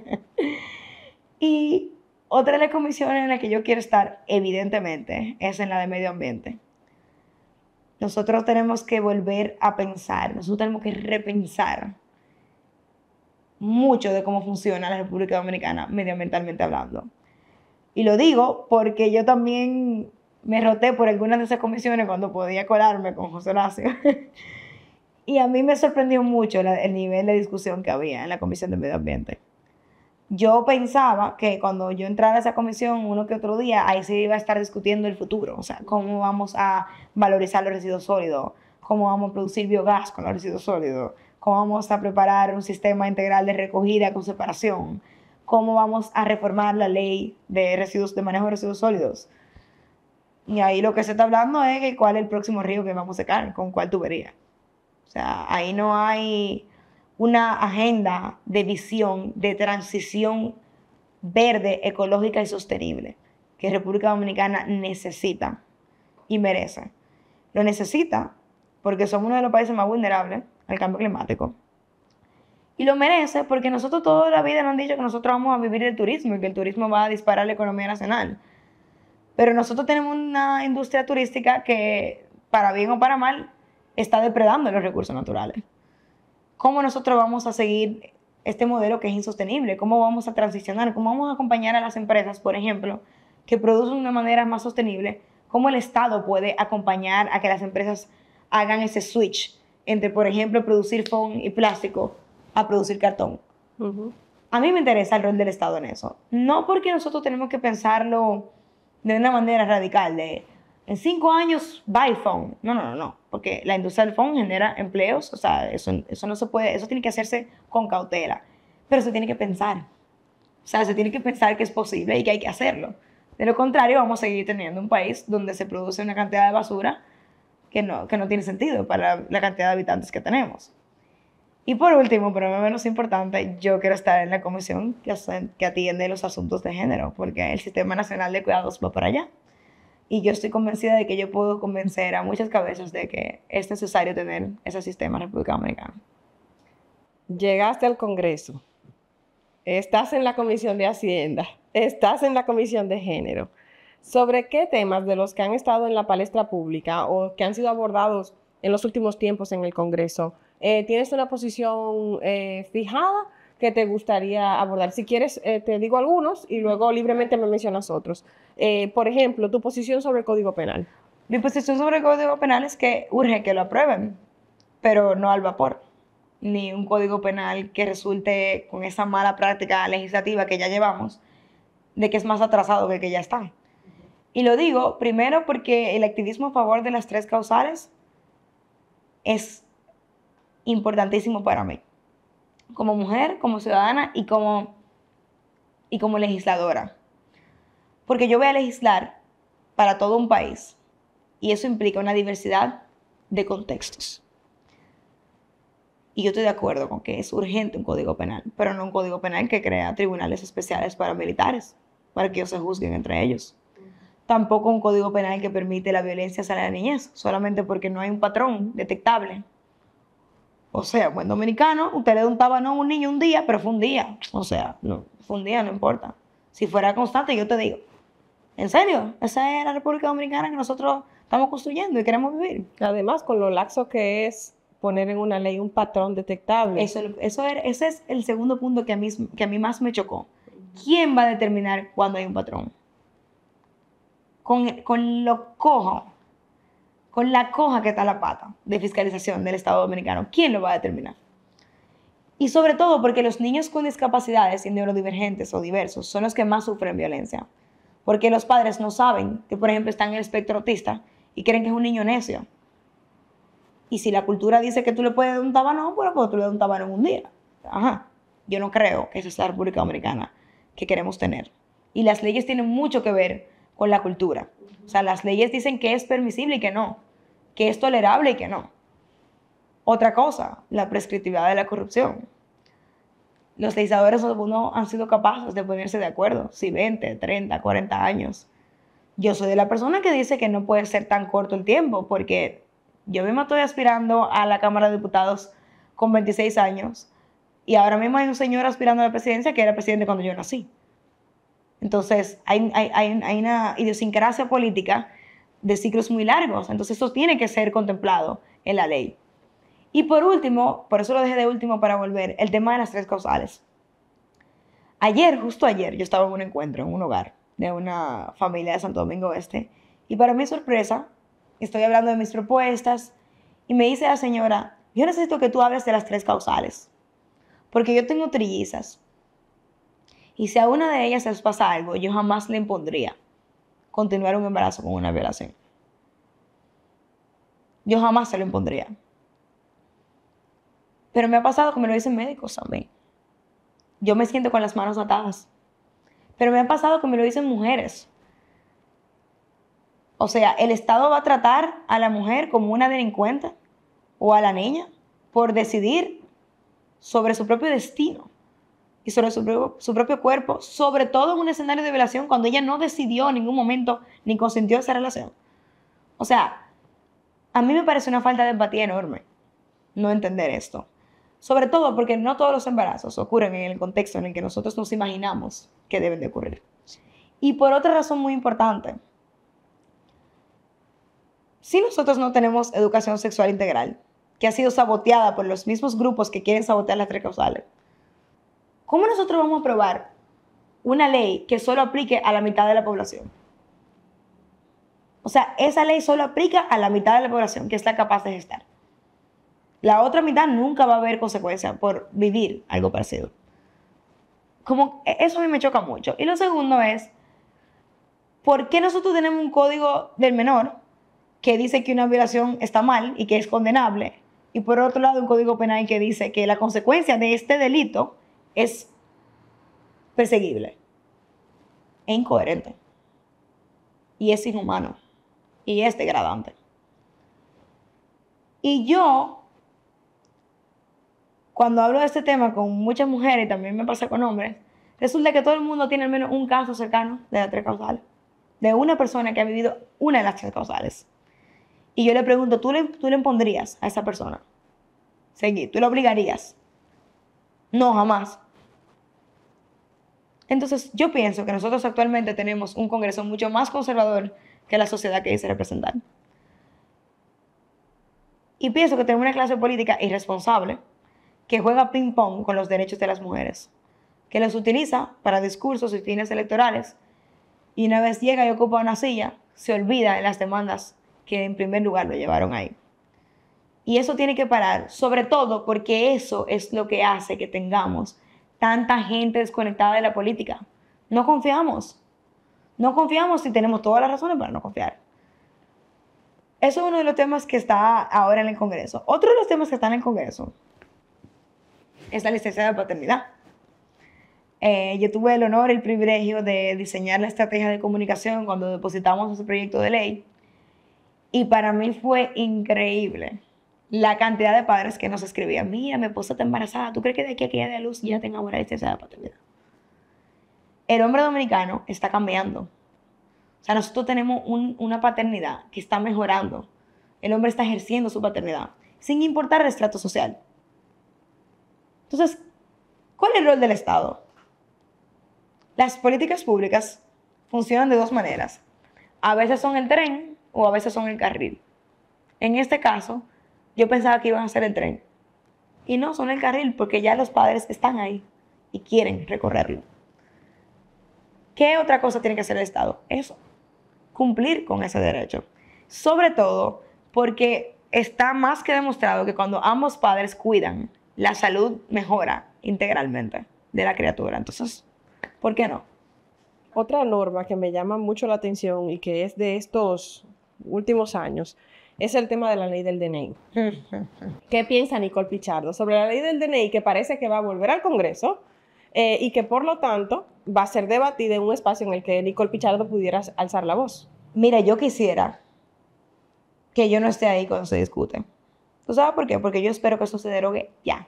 Y otra de las comisiones en la que yo quiero estar, evidentemente, es en la de medio ambiente. Nosotros tenemos que volver a pensar, nosotros tenemos que repensar mucho de cómo funciona la República Dominicana medioambientalmente hablando. Y lo digo porque yo también me roté por algunas de esas comisiones cuando podía colarme con José Horacio. Y a mí me sorprendió mucho el nivel de discusión que había en la Comisión de Medio Ambiente. Yo pensaba que cuando yo entrara a esa comisión uno que otro día, ahí se iba a estar discutiendo el futuro, o sea, cómo vamos a valorizar los residuos sólidos, cómo vamos a producir biogás con los residuos sólidos, cómo vamos a preparar un sistema integral de recogida con separación, cómo vamos a reformar la ley de manejo de residuos sólidos. Y ahí lo que se está hablando es que cuál es el próximo río que vamos a secar, con cuál tubería. O sea, ahí no hay una agenda de visión, de transición verde, ecológica y sostenible que República Dominicana necesita y merece. Lo necesita porque somos uno de los países más vulnerables al cambio climático. Y lo merece porque nosotros toda la vida nos han dicho que nosotros vamos a vivir del turismo y que el turismo va a disparar la economía nacional. Pero nosotros tenemos una industria turística que, para bien o para mal, está depredando los recursos naturales. ¿Cómo nosotros vamos a seguir este modelo que es insostenible. ¿Cómo vamos a transicionar? ¿Cómo vamos a acompañar a las empresas, por ejemplo, que producen de una manera más sostenible? ¿Cómo el Estado puede acompañar a que las empresas hagan ese switch entre, por ejemplo, producir foam y plástico a producir cartón? A mí me interesa el rol del Estado en eso. No porque nosotros tenemos que pensarlo de una manera radical, de en 5 años, buy foam. No, no, no, no. Porque la industria del foam genera empleos, o sea, eso no se puede, eso tiene que hacerse con cautela. Pero se tiene que pensar. O sea, se tiene que pensar que es posible y que hay que hacerlo. De lo contrario, vamos a seguir teniendo un país donde se produce una cantidad de basura que no tiene sentido para la cantidad de habitantes que tenemos. Y por último, pero no menos importante, yo quiero estar en la comisión que atiende los asuntos de género, porque el Sistema Nacional de Cuidados va para allá. Y yo estoy convencida de que yo puedo convencer a muchas cabezas de que es necesario tener ese sistema en República Dominicana. Llegaste al Congreso, estás en la Comisión de Hacienda, estás en la Comisión de Género. ¿Sobre qué temas de los que han estado en la palestra pública o que han sido abordados en los últimos tiempos en el Congreso, tienes una posición fijada que te gustaría abordar? Si quieres, te digo algunos y luego libremente me mencionas otros. Por ejemplo, tu posición sobre el Código Penal. Mi posición sobre el Código Penal es que urge que lo aprueben, pero no al vapor. Ni un Código Penal que resulte con esa mala práctica legislativa que ya llevamos, de que es más atrasado que el que ya está. Y lo digo primero porque el activismo a favor de las 3 causales es importantísimo para mí, como mujer, como ciudadana y como legisladora. Porque yo voy a legislar para todo un país y eso implica una diversidad de contextos. Y yo estoy de acuerdo con que es urgente un código penal, pero no un código penal que crea tribunales especiales para militares, para que ellos se juzguen entre ellos. Tampoco un código penal que permite la violencia hacia la niñez, solamente porque no hay un patrón detectable. O sea, buen dominicano, usted le da un tabanón a un niño un día, pero fue un día. O sea, no, fue un día, no importa. Si fuera constante, yo te digo, ¿en serio? Esa es la República Dominicana que nosotros estamos construyendo y queremos vivir. Además, con lo laxo que es poner en una ley un patrón detectable. Ese es el segundo punto que a mí más me chocó. ¿Quién va a determinar cuándo hay un patrón? Con lo cojo, con la coja que está la pata de fiscalización del Estado Dominicano, ¿quién lo va a determinar? Y sobre todo porque los niños con discapacidades y neurodivergentes o diversos son los que más sufren violencia. Porque los padres no saben que, por ejemplo, están en el espectro autista y creen que es un niño necio. Y si la cultura dice que tú le puedes dar un tabanón, bueno, pues tú le das un tabanón un día. Ajá. Yo no creo que esa es la República Dominicana que queremos tener. Y las leyes tienen mucho que ver con la cultura. O sea, las leyes dicen que es permisible y que no, que es tolerable y que no. Otra cosa, la prescriptividad de la corrupción. Los legisladores no han sido capaces de ponerse de acuerdo, si 20, 30, 40 años. Yo soy de la persona que dice que no puede ser tan corto el tiempo, porque yo misma estoy aspirando a la Cámara de Diputados con 26 años y ahora mismo hay un señor aspirando a la presidencia que era presidente cuando yo nací. Entonces, hay una idiosincrasia política de ciclos muy largos. Entonces, eso tiene que ser contemplado en la ley. Y por último, por eso lo dejé de último para volver, el tema de las 3 causales. Justo ayer, yo estaba en un encuentro, en un hogar de una familia de Santo Domingo Este. Y para mi sorpresa, estoy hablando de mis propuestas y me dice la señora, yo necesito que tú hables de las 3 causales. Porque yo tengo trillizas. Y si a una de ellas les pasa algo, yo jamás le impondría continuar un embarazo con una violación. Yo jamás se lo impondría. Pero me ha pasado que me lo dicen médicos también. Yo me siento con las manos atadas. Pero me ha pasado que me lo dicen mujeres. O sea, ¿el Estado va a tratar a la mujer como una delincuente o a la niña por decidir sobre su propio destino y sobre su propio cuerpo, sobre todo en un escenario de violación cuando ella no decidió en ningún momento ni consintió esa relación? O sea, a mí me parece una falta de empatía enorme no entender esto. Sobre todo porque no todos los embarazos ocurren en el contexto en el que nosotros nos imaginamos que deben de ocurrir. Y por otra razón muy importante, si nosotros no tenemos educación sexual integral, que ha sido saboteada por los mismos grupos que quieren sabotear las 3 causales, ¿Cómo nosotros vamos a aprobar una ley que solo aplique a la mitad de la población? O sea, esa ley solo aplica a la mitad de la población que está capaz de gestar. La otra mitad nunca va a haber consecuencias por vivir algo parecido. Como eso a mí me choca mucho. Y lo segundo es, ¿por qué nosotros tenemos un código del menor que dice que una violación está mal y que es condenable? Y por otro lado, un código penal que dice que la consecuencia de este delito es perseguible. Es incoherente. Y es inhumano. Y es degradante. Y yo, cuando hablo de este tema con muchas mujeres, y también me pasa con hombres, resulta que todo el mundo tiene al menos un caso cercano de las 3 causales. De una persona que ha vivido una de las 3 causales. Y yo le pregunto, ¿tú le impondrías a esa persona seguir? ¿Tú le obligarías? No, jamás. Entonces, yo pienso que nosotros actualmente tenemos un Congreso mucho más conservador que la sociedad que dice representar. Y pienso que tenemos una clase política irresponsable que juega ping-pong con los derechos de las mujeres, que los utiliza para discursos y fines electorales, y una vez llega y ocupa una silla, se olvida de las demandas que en primer lugar lo llevaron ahí. Y eso tiene que parar, sobre todo porque eso es lo que hace que tengamos tanta gente desconectada de la política. No confiamos. No confiamos y tenemos todas las razones para no confiar. Eso es uno de los temas que está ahora en el Congreso. Otro de los temas que están en el Congreso es la licencia de paternidad. Yo tuve el honor y el privilegio de diseñar la estrategia de comunicación cuando depositamos ese proyecto de ley. Y para mí fue increíble la cantidad de padres que nos escribían: mira, mi esposa está embarazada, ¿tú crees que de aquí a que ella dé a luz ya tengamos la licencia de paternidad? El hombre dominicano está cambiando. O sea, nosotros tenemos una paternidad que está mejorando. El hombre está ejerciendo su paternidad, sin importar el estrato social. Entonces, ¿cuál es el rol del Estado? Las políticas públicas funcionan de 2 maneras. A veces son el tren o a veces son el carril. En este caso, yo pensaba que iban a ser el tren. Y no, son el carril, porque ya los padres están ahí y quieren recorrerlo. ¿Qué otra cosa tiene que hacer el Estado? Eso, cumplir con ese derecho. Sobre todo porque está más que demostrado que cuando ambos padres cuidan, la salud mejora integralmente de la criatura. Entonces, ¿por qué no? Otra norma que me llama mucho la atención y que es de estos últimos años es el tema de la ley del DNI. ¿Qué piensa Nicole Pichardo sobre la ley del DNI, que parece que va a volver al Congreso y que por lo tanto va a ser debatida en un espacio en el que Nicole Pichardo pudiera alzar la voz? Mira, yo quisiera que yo no esté ahí cuando se discute. ¿Tú sabes por qué? Porque yo espero que eso se derogue ya.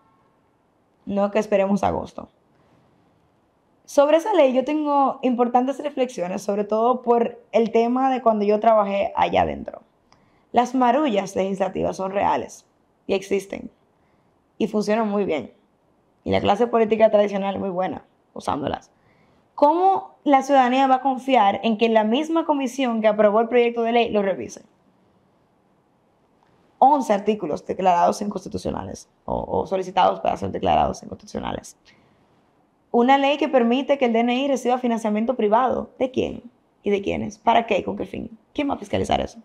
No que esperemos agosto. Sobre esa ley yo tengo importantes reflexiones, sobre todo por el tema de cuando yo trabajé allá adentro. Las marullas legislativas son reales y existen y funcionan muy bien. Y la clase política tradicional es muy buena usándolas. ¿Cómo la ciudadanía va a confiar en que la misma comisión que aprobó el proyecto de ley lo revise? 11 artículos declarados inconstitucionales o solicitados para ser declarados inconstitucionales. Una ley que permite que el DNI reciba financiamiento privado. ¿De quién? ¿Y de quiénes? ¿Para qué? ¿Con qué fin? ¿Quién va a fiscalizar eso?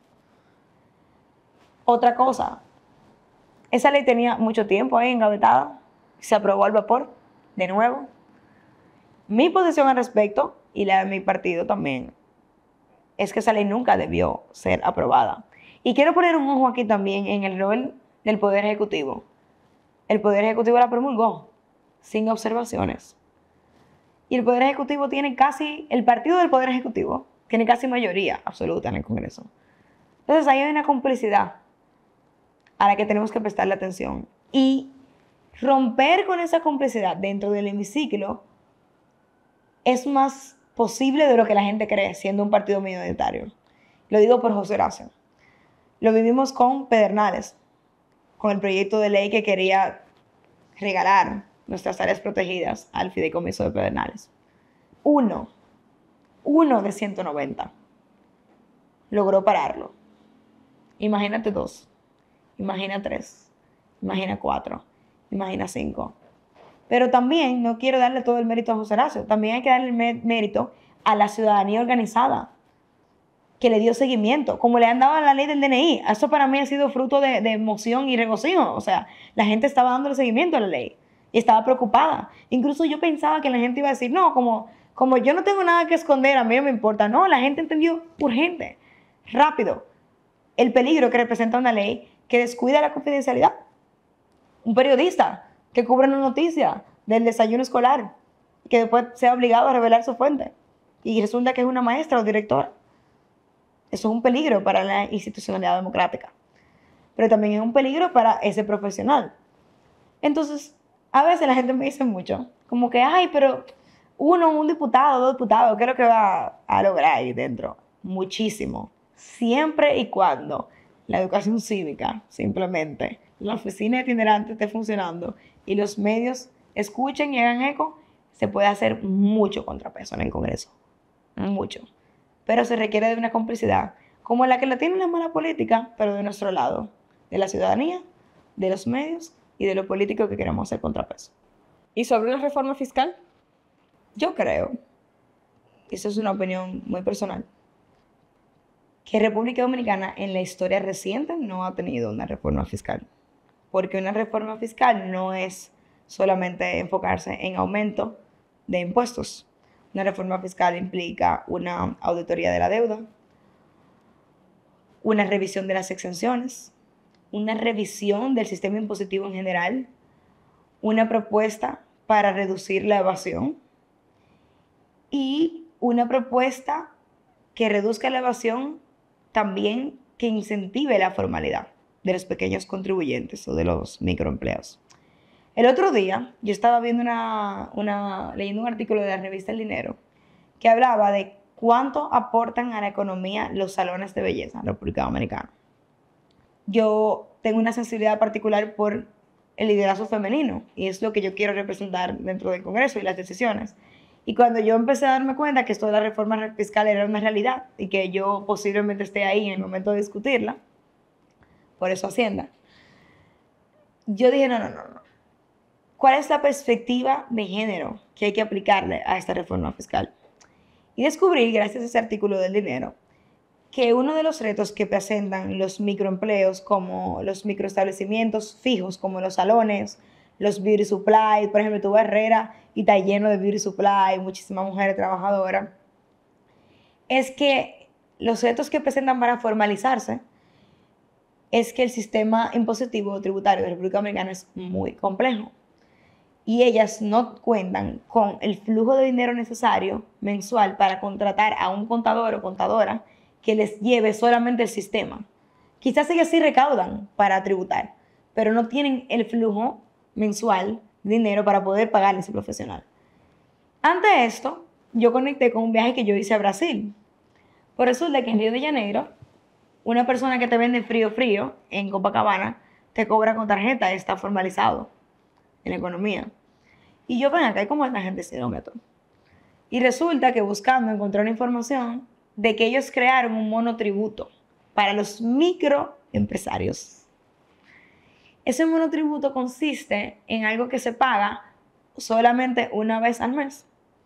Otra cosa, esa ley tenía mucho tiempo ahí engavetada, se aprobó al vapor, de nuevo. Mi posición al respecto, y la de mi partido también, es que esa ley nunca debió ser aprobada. Y quiero poner un ojo aquí también en el rol del Poder Ejecutivo. El Poder Ejecutivo la promulgó sin observaciones. Y el Poder Ejecutivo tiene casi, el partido del Poder Ejecutivo tiene casi mayoría absoluta en el Congreso. Entonces ahí hay una complicidad a la que tenemos que prestarle atención. Y romper con esa complicidad dentro del hemiciclo es más posible de lo que la gente cree, siendo un partido minoritario. Lo digo por José Horacio. Lo vivimos con Pedernales, con el proyecto de ley que quería regalar nuestras áreas protegidas al fideicomiso de Pedernales. Uno de 190 logró pararlo. Imagínate 2, imagina 3, imagina 4, imagina 5. Pero también no quiero darle todo el mérito a José Horacio, también hay que darle el mérito a la ciudadanía organizada, que le dio seguimiento, como le han dado a la ley del DNI. Eso para mí ha sido fruto de emoción y regocijo. O sea, la gente estaba dándole seguimiento a la ley y estaba preocupada. Incluso yo pensaba que la gente iba a decir, no, como yo no tengo nada que esconder, a mí no me importa. No, la gente entendió urgente, rápido, el peligro que representa una ley que descuida la confidencialidad. Un periodista que cubre una noticia del desayuno escolar, que después sea obligado a revelar su fuente y resulta que es una maestra o directora. Eso es un peligro para la institucionalidad democrática, pero también es un peligro para ese profesional. Entonces, a veces la gente me dice mucho, como que, ay, pero un diputado, dos diputados, ¿qué es lo que va a lograr ahí dentro? Muchísimo. Siempre y cuando la educación cívica, simplemente, la oficina itinerante esté funcionando y los medios escuchen y hagan eco, se puede hacer mucho contrapeso en el Congreso. Mucho. Pero se requiere de una complicidad, como la que la tiene la mala política, pero de nuestro lado, de la ciudadanía, de los medios y de los políticos que queremos hacer contrapeso. ¿Y sobre una reforma fiscal? Yo creo, y eso es una opinión muy personal, que República Dominicana en la historia reciente no ha tenido una reforma fiscal. Porque una reforma fiscal no es solamente enfocarse en aumento de impuestos. Una reforma fiscal implica una auditoría de la deuda, una revisión de las exenciones, una revisión del sistema impositivo en general, una propuesta para reducir la evasión y una propuesta que reduzca la evasión también que incentive la formalidad de los pequeños contribuyentes o de los microempleados. El otro día yo estaba viendo leyendo un artículo de la revista El Dinero que hablaba de cuánto aportan a la economía los salones de belleza en la República Dominicana. Yo tengo una sensibilidad particular por el liderazgo femenino y es lo que yo quiero representar dentro del Congreso y las decisiones. Y cuando yo empecé a darme cuenta que esto de la reforma fiscal era una realidad y que yo posiblemente esté ahí en el momento de discutirla, por eso Hacienda, yo dije, no. ¿Cuál es la perspectiva de género que hay que aplicarle a esta reforma fiscal? Y descubrí, gracias a ese artículo del Dinero, que uno de los retos que presentan los microempleos, como los microestablecimientos fijos, como los salones, los beauty supply, por ejemplo, tú vas a Herrera y está lleno de beauty supply, muchísimas mujeres trabajadoras, es que los retos que presentan para formalizarse es que el sistema impositivo tributario de la República Dominicana es muy complejo. Y ellas no cuentan con el flujo de dinero necesario mensual para contratar a un contador o contadora que les lleve solamente el sistema. Quizás ellas sí recaudan para tributar, pero no tienen el flujo mensual de dinero para poder pagar a ese profesional. Ante esto, yo conecté con un viaje que yo hice a Brasil. Por resulta que en Río de Janeiro, una persona que te vende frío en Copacabana te cobra con tarjeta, está formalizado en la economía. Y yo, ven acá, ¿cómo esta gente se lo meto? Y resulta que buscando encontré una información de que ellos crearon un monotributo para los microempresarios. Ese monotributo consiste en algo que se paga solamente una vez al mes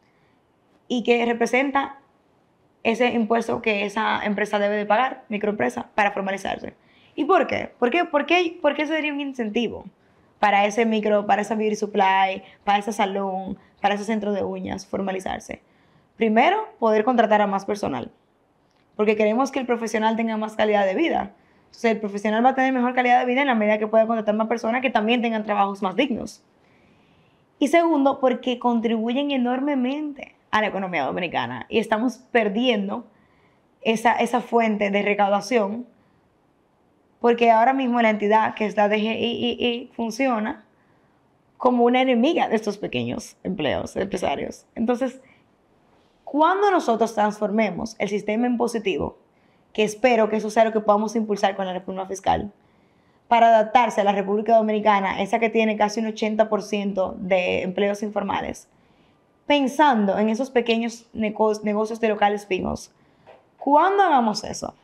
y que representa ese impuesto que esa empresa debe de pagar, microempresa, para formalizarse. ¿Y por qué? ¿Por qué sería un incentivo para ese para esa beauty supply, para ese salón, para ese centro de uñas, formalizarse? Primero, poder contratar a más personal, porque queremos que el profesional tenga más calidad de vida. Entonces, el profesional va a tener mejor calidad de vida en la medida que pueda contratar más personas que también tengan trabajos más dignos. Y segundo, porque contribuyen enormemente a la economía dominicana y estamos perdiendo esa fuente de recaudación porque ahora mismo la entidad que es la DGII funciona como una enemiga de estos pequeños empresarios. Entonces, cuando nosotros transformemos el sistema impositivo, que espero que eso sea lo que podamos impulsar con la reforma fiscal, para adaptarse a la República Dominicana, esa que tiene casi un 80% de empleos informales, pensando en esos pequeños negocios de locales fijos, cuando hagamos eso,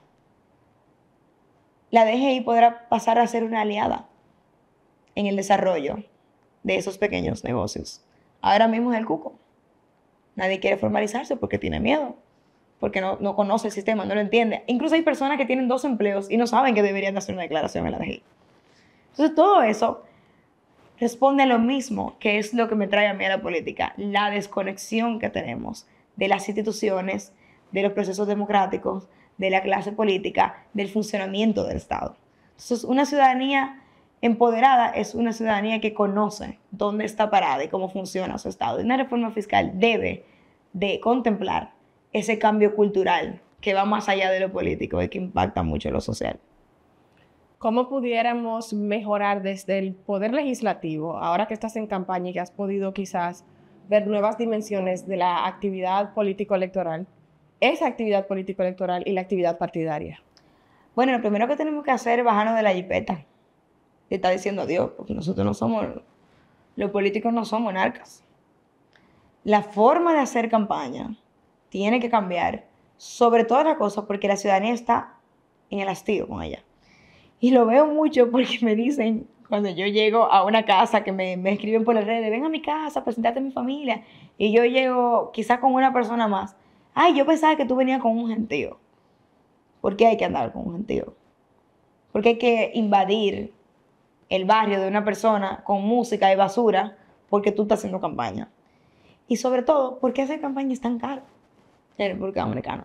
la DGI podrá pasar a ser una aliada en el desarrollo de esos pequeños negocios. Ahora mismo es el cuco. Nadie quiere formalizarse porque tiene miedo, porque no conoce el sistema, no lo entiende. Incluso hay personas que tienen 2 empleos y no saben que deberían hacer una declaración en la DGI. Entonces todo eso responde a lo mismo, que es lo que me trae a mí a la política, la desconexión que tenemos de las instituciones, de los procesos democráticos, de la clase política, del funcionamiento del Estado. Entonces, una ciudadanía empoderada es una ciudadanía que conoce dónde está parada y cómo funciona su Estado. Y una reforma fiscal debe de contemplar ese cambio cultural que va más allá de lo político y que impacta mucho lo social. ¿Cómo pudiéramos mejorar desde el poder legislativo, ahora que estás en campaña y que has podido quizás ver nuevas dimensiones de la actividad político-electoral, esa actividad político-electoral y la actividad partidaria? Bueno, lo primero que tenemos que hacer es bajarnos de la jipeta. Le está diciendo Dios, porque nosotros no somos, los políticos no son monarcas. La forma de hacer campaña tiene que cambiar, sobre todas las cosas, porque la ciudadanía está en el hastío con ella. Y lo veo mucho porque me dicen, cuando yo llego a una casa, que me escriben por las redes, ven a mi casa, presentate a mi familia, y yo llego quizás con una persona más. Ay, yo pensaba que tú venías con un gentío. ¿Por qué hay que andar con un gentío? Porque hay que invadir el barrio de una persona con música y basura porque tú estás haciendo campaña. Y sobre todo, ¿por qué hacer campaña es tan caro en la República Dominicana?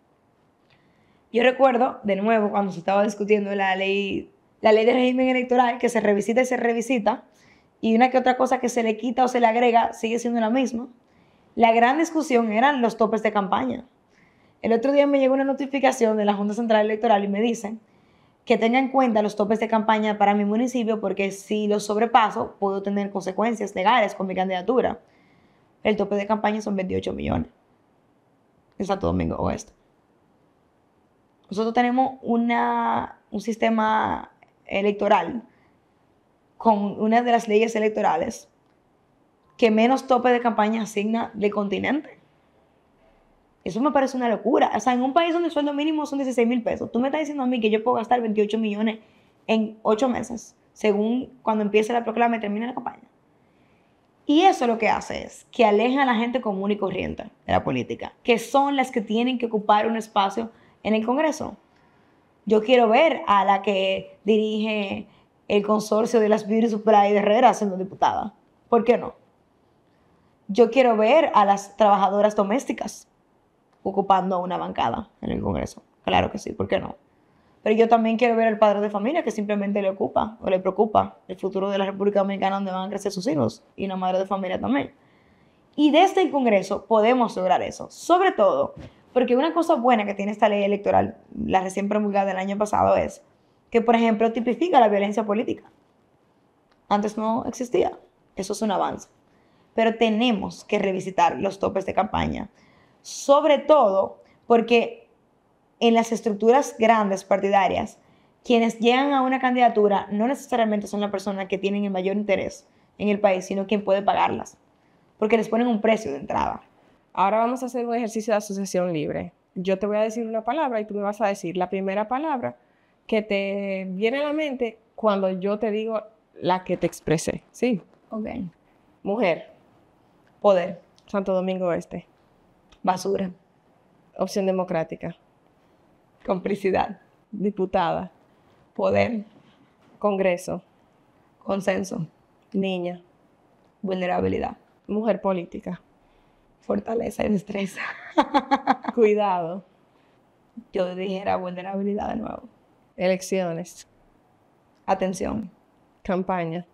Yo recuerdo, de nuevo, cuando se estaba discutiendo la ley de régimen electoral, que se revisita y se revisita, y una que otra cosa que se le quita o se le agrega sigue siendo la misma. La gran discusión eran los topes de campaña. El otro día me llegó una notificación de la Junta Central Electoral y me dicen que tenga en cuenta los topes de campaña para mi municipio, porque si los sobrepaso puedo tener consecuencias legales con mi candidatura. El tope de campaña son 28 millones en Santo Domingo Oeste. Nosotros tenemos un sistema electoral con una de las leyes electorales que menos tope de campaña asigna del continente. Eso me parece una locura. O sea, en un país donde el sueldo mínimo son 16,000 pesos, tú me estás diciendo a mí que yo puedo gastar 28 millones en 8 meses, según cuando empiece la proclama y termine la campaña. Y eso lo que hace es que aleja a la gente común y corriente de la política, que son las que tienen que ocupar un espacio en el Congreso. Yo quiero ver a la que dirige el consorcio de las Beauty Supply de Herrera siendo diputada. ¿Por qué no? Yo quiero ver a las trabajadoras domésticas ocupando una bancada en el Congreso. Claro que sí, ¿por qué no? Pero yo también quiero ver al padre de familia que simplemente le ocupa o le preocupa el futuro de la República Dominicana donde van a crecer sus hijos, y una madre de familia también. Y desde el Congreso podemos lograr eso, sobre todo porque una cosa buena que tiene esta ley electoral, la recién promulgada del año pasado, es que, por ejemplo, tipifica la violencia política. Antes no existía. Eso es un avance. Pero tenemos que revisitar los topes de campaña, sobre todo porque en las estructuras grandes partidarias, quienes llegan a una candidatura no necesariamente son las personas que tienen el mayor interés en el país, sino quien puede pagarlas, porque les ponen un precio de entrada. Ahora vamos a hacer un ejercicio de asociación libre. Yo te voy a decir una palabra y tú me vas a decir la primera palabra que te viene a la mente cuando yo te digo la que te expresé. ¿Sí? Ok. Mujer. Poder. Santo Domingo Este. Basura. Opción Democrática. Complicidad. Diputada. Poder. Congreso. Consenso. Niña. Vulnerabilidad. Mujer política. Fortaleza y destreza. Cuidado. Yo dijera vulnerabilidad de nuevo. Elecciones. Atención. Campaña.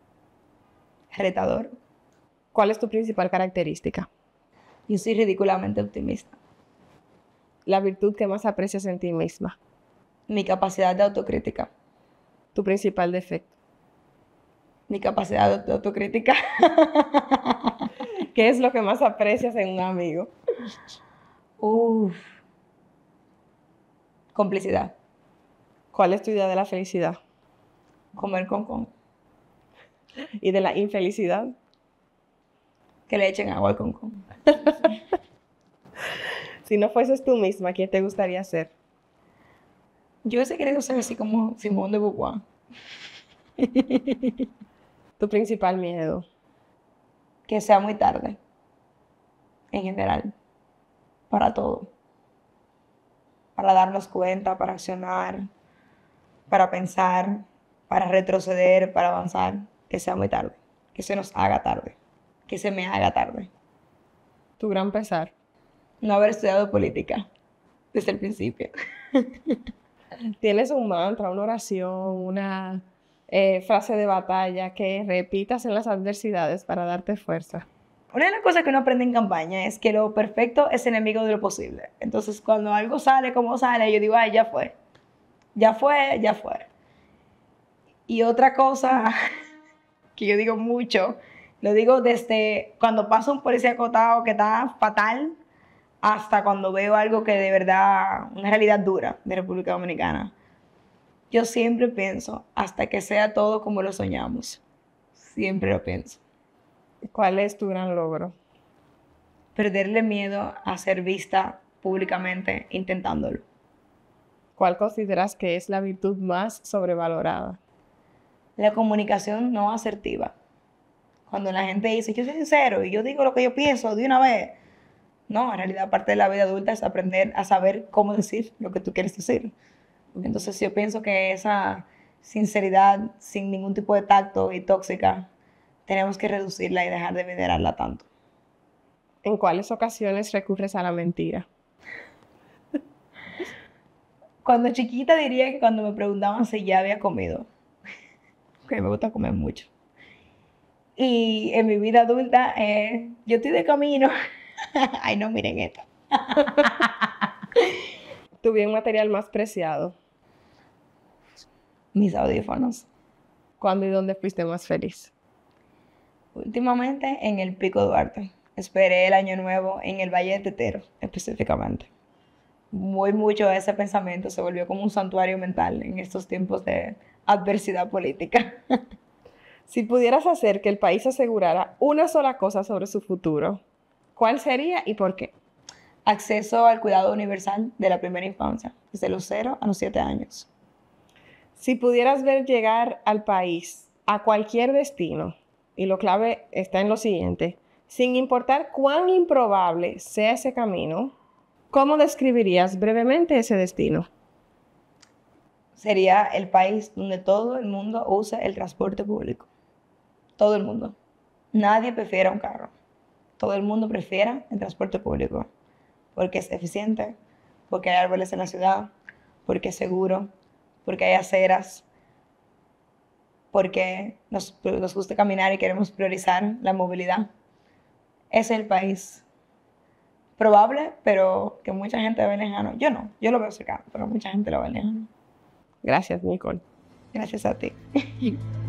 Retador. ¿Cuál es tu principal característica? Yo soy ridículamente optimista. La virtud que más aprecias en ti misma. Mi capacidad de autocrítica. Tu principal defecto. Mi capacidad de autocrítica. ¿Qué es lo que más aprecias en un amigo? Complicidad. ¿Cuál es tu idea de la felicidad? Comer con. ¿Y de la infelicidad? Que le echen agua al con. Si no fueses tú misma, ¿quién te gustaría ser? Yo hubiese querido ser así como Simone de Beauvoir. Tu principal miedo. que sea muy tarde, en general, para todo. Para darnos cuenta, para accionar, para pensar, para retroceder, para avanzar, que sea muy tarde, que se nos haga tarde, que se me haga tarde. Tu gran pesar. No haber estudiado política desde el principio. ¿Tienes un mantra, una oración, una frase de batalla que repitas en las adversidades para darte fuerza? Una de las cosas que uno aprende en campaña es que lo perfecto es enemigo de lo posible. Entonces, cuando algo sale como sale, yo digo, ay, ya fue. Ya fue, ya fue. Y otra cosa que yo digo mucho, lo digo desde cuando pasa un policía acotado que está fatal, hasta cuando veo algo que de verdad, una realidad dura de República Dominicana. Yo siempre pienso, hasta que sea todo como lo soñamos. Siempre lo pienso. ¿Cuál es tu gran logro? Perderle miedo a ser vista públicamente intentándolo. ¿Cuál consideras que es la virtud más sobrevalorada? La comunicación no asertiva. Cuando la gente dice, yo soy sincero y yo digo lo que yo pienso de una vez. No, en realidad parte de la vida adulta es aprender a saber cómo decir lo que tú quieres decir. Entonces yo pienso que esa sinceridad sin ningún tipo de tacto y tóxica, tenemos que reducirla y dejar de venerarla tanto. ¿En cuáles ocasiones recurres a la mentira? Cuando chiquita diría que cuando me preguntaban si ya había comido, que me gusta comer mucho. Y en mi vida adulta, yo estoy de camino. Ay, no, miren esto. ¿Tu bien material más preciado? Mis audífonos. ¿Cuándo y dónde fuiste más feliz? Últimamente en el Pico Duarte. Esperé el año nuevo en el Valle de Tetero, específicamente. Voy mucho a ese pensamiento, se volvió como un santuario mental en estos tiempos de adversidad política. Si pudieras hacer que el país asegurara una sola cosa sobre su futuro, ¿cuál sería y por qué? Acceso al cuidado universal de la primera infancia, desde los 0 a los 7 años. Si pudieras ver llegar al país a cualquier destino, y lo clave está en lo siguiente, sin importar cuán improbable sea ese camino, ¿cómo describirías brevemente ese destino? Sería el país donde todo el mundo use el transporte público. Todo el mundo. Nadie prefiere un carro. Todo el mundo prefiere el transporte público. Porque es eficiente, porque hay árboles en la ciudad, porque es seguro, porque hay aceras, porque nos gusta caminar y queremos priorizar la movilidad. Ese es el país probable, pero que mucha gente ve lejano. Yo no, yo lo veo cercano, pero mucha gente lo ve lejano. Gracias, Nicole. Gracias a ti.